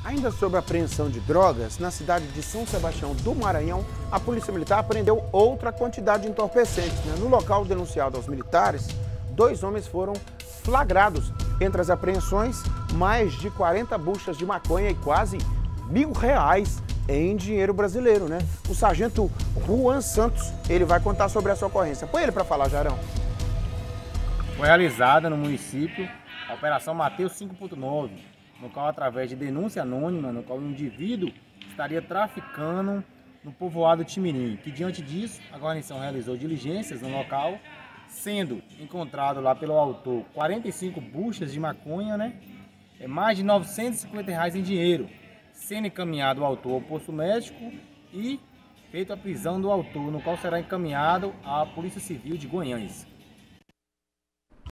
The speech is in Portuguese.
Ainda sobre a apreensão de drogas, na cidade de São Sebastião do Maranhão, a Polícia Militar apreendeu outra quantidade de entorpecentes. No local denunciado aos militares, 2 homens foram flagrados. Entre as apreensões, mais de 40 buchas de maconha e quase R$ 1.000 em dinheiro brasileiro, O sargento Juan Santos, ele vai contar sobre essa ocorrência. Põe ele para falar, Jarão. Foi realizada no município a Operação Mateus 5.9, no qual, através de denúncia anônima, no qual um indivíduo estaria traficando no povoado Timirim, que diante disso a guarnição realizou diligências no local, sendo encontrado lá pelo autor 45 buchas de maconha, mais de R$ 950 em dinheiro, sendo encaminhado o autor ao posto médico e feita a prisão do autor, no qual será encaminhado à Polícia Civil de Goiânia.